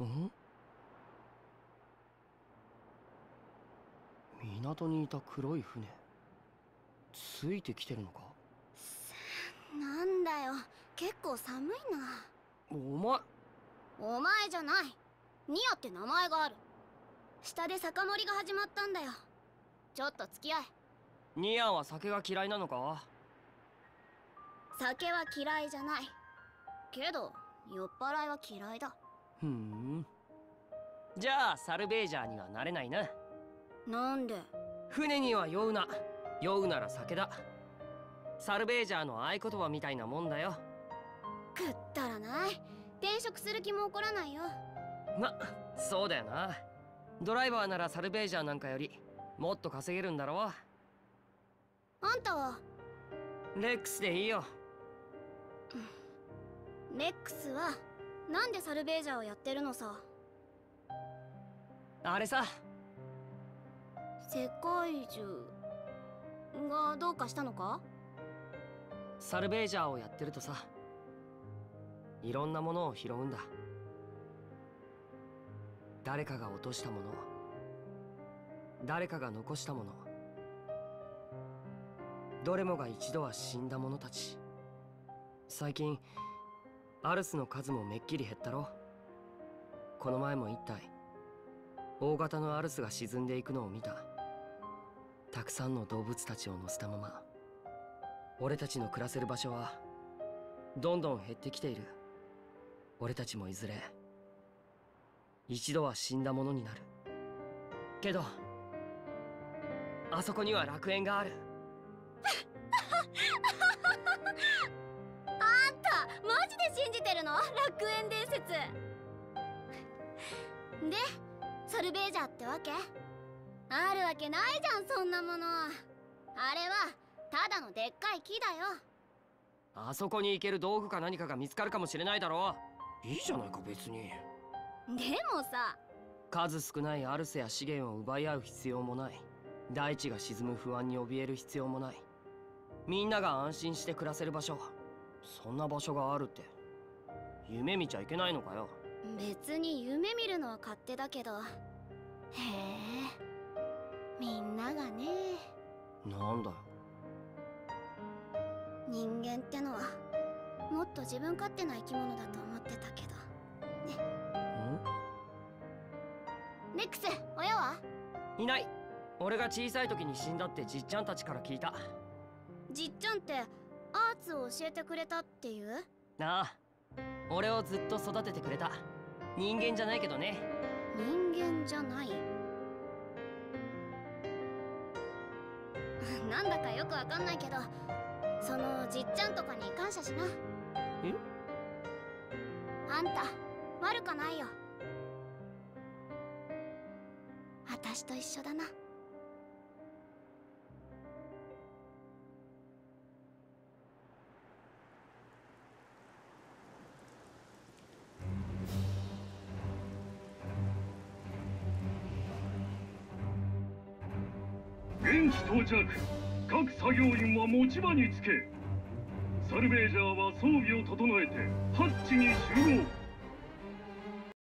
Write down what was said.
ん？港にいた黒い船、ついてきてるのか？ なんだよ、結構寒いな。 お前じゃない。ニアって名前がある。下で酒盛りが始まったんだよ。ちょっと付き合え。 ニアは酒が嫌いなのか？ 酒は嫌いじゃない。けど酔っ払いは嫌いだ。 ふん。じゃあサルベージャーにはなれないな。 なんで？ 船には酔うな。酔うなら酒だ。サルベージャーの合言葉みたいなもんだよ。 くったらない。転職する気も起こらないよ。 そうだよな。ドライバーならサルベージャーなんかよりもっと稼げるんだろう。 あんたは？ レックスでいいよ。 レックスはなんでサルベージャーをやってるのさ。 あれさ、 世界中がどうかしたのか？ サルベージャーをやってるとさ、いろんなものを拾うんだ。誰かが落としたもの、誰かが残したもの、どれもが一度は死んだ者たち。最近アルスの数もめっきり減ったろ。この前も一体大型のアルスが沈んでいくのを見た。たくさんの動物たちを乗せたまま。俺たちの暮らせる場所はどんどん減ってきている。俺たちもいずれ一度は死んだものになる。けどあそこには楽園がある。 あんたマジで信じてるの？楽園伝説でサルベージャーってわけ？あるわけないじゃん、そんなもの。あれはただのでっかい木だよ。 あそこに行ける道具か何かが見つかるかもしれないだろう。いいじゃないか別に。 でもさ、 数少ないアルセや資源を奪い合う必要もない。大地が沈む不安に怯える必要もない。みんなが安心して暮らせる場所、そんな場所があるって夢見ちゃいけないのかよ。 別に夢見るのは勝手だけど。へえ、みんながね。 なんだよ。 人間ってのはもっと自分勝手な生き物だと思ってたけどね。レックス、親は？ いない。俺が小さい時に死んだってじっちゃんたちから聞いた。 じっちゃんってアーツを教えてくれたっていう？ ああ、俺をずっと育ててくれた。人間じゃないけどね。 人間じゃない？なんだかよくわかんないけど、そのじっちゃんとかに感謝しな。 え？ あんた悪かないよ。私と一緒だな。 現地到着。各作業員は持ち場につけ。サルベージャーは装備を整えてハッチに集合。